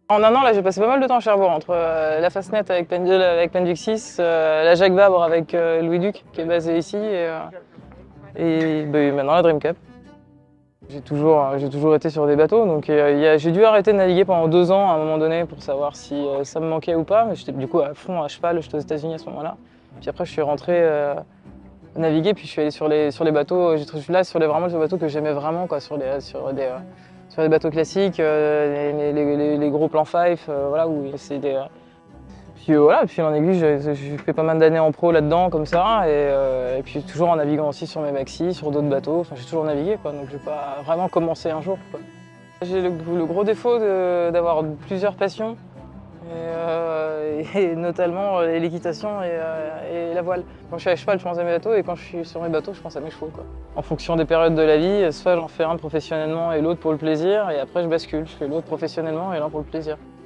En un an, là, j'ai passé pas mal de temps à Cherbourg, entre la Fastnet avec Penduc 6, la Jacques Vabre avec Louis Duc, qui est basé ici, et maintenant la Dream Cup. J'ai toujours été sur des bateaux, donc j'ai dû arrêter de naviguer pendant 2 ans à un moment donné pour savoir si ça me manquait ou pas. J'étais du coup à fond à cheval, j'étais aux États-Unis à ce moment-là. Puis après, je suis rentré naviguer, puis je suis allé sur les bateaux. Je suis là vraiment sur les bateaux que j'aimais vraiment, quoi, sur les bateaux classiques, les gros plans Fife, voilà, où c'est des. Puis voilà, puis en aiguille, j'ai fait pas mal d'années en pro là-dedans, comme ça, et puis toujours en naviguant aussi sur mes maxis, sur d'autres bateaux. Enfin, j'ai toujours navigué, quoi, donc j'ai pas vraiment commencé un jour, quoi. J'ai le gros défaut d'avoir plusieurs passions, et notamment l'équitation et la voile. Quand je suis à cheval, je pense à mes bateaux, et quand je suis sur mes bateaux, je pense à mes chevaux, quoi. En fonction des périodes de la vie, soit j'en fais un professionnellement et l'autre pour le plaisir, et après je bascule, je fais l'autre professionnellement et l'un pour le plaisir.